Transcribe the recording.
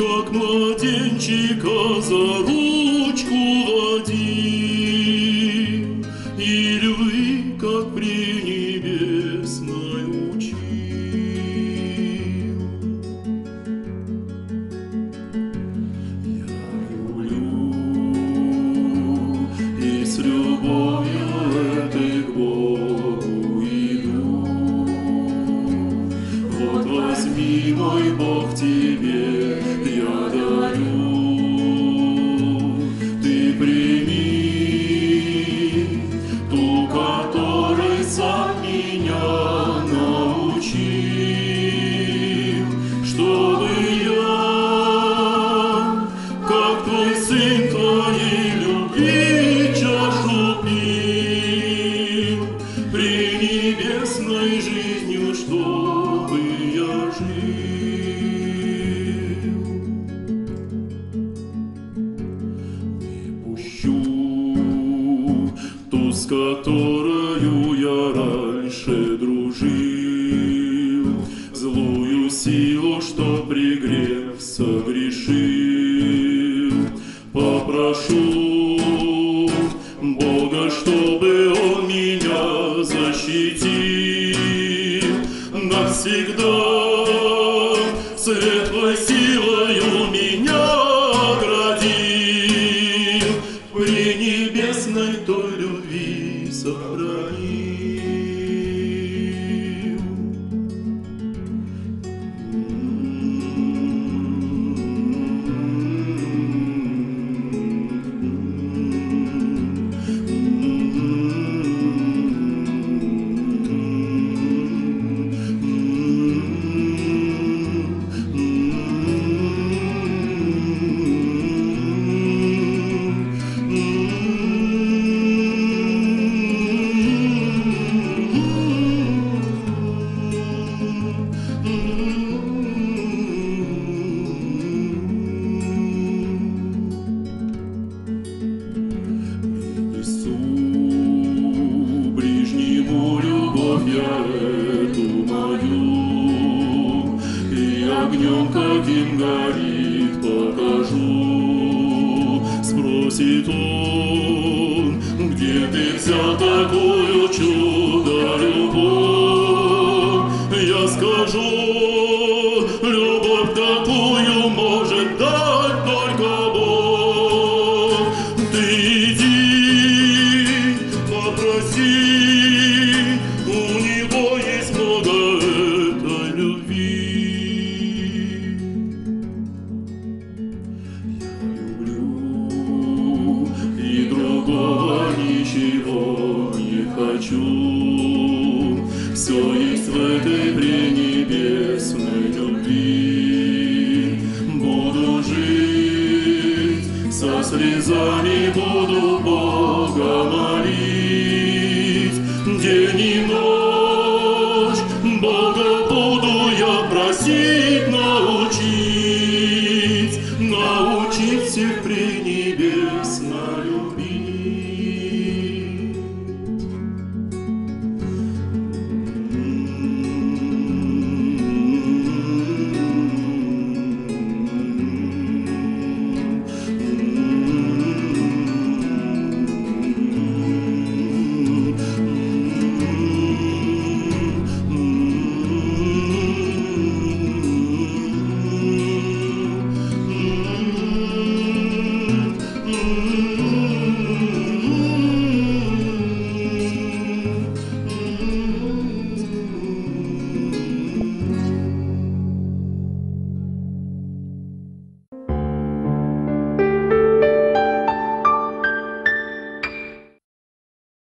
как младенчика за ручку водил, и любви, как пренебесной учил. Я люблю и с любовью этой к Богу иду. Вот возьми, мой Бог, тебе я дарю. Ты прими ту, которой сам меня научил, чтобы я, как твой сын, твоей любви чашу пил, пренебесной жизнью, чтобы я жил. Не пущу ту, с которою я раньше дружил, злую силу, что пригрев согрешил. Попрошу Бога, чтобы Он меня защитил навсегда, светлой силою меня оградил, при небесной той любви сохранил. Я эту мою, и огнем каким горит покажу. Спросит он, где ты взял такую чудо-любовь? Я скажу, любовь такую может дать только Бог. Ты иди, попроси, ничего не хочу. Все есть в этой пренебесной любви. Буду жить со слезами, буду Бога молить. День и ночь Бога буду я просить, научить всех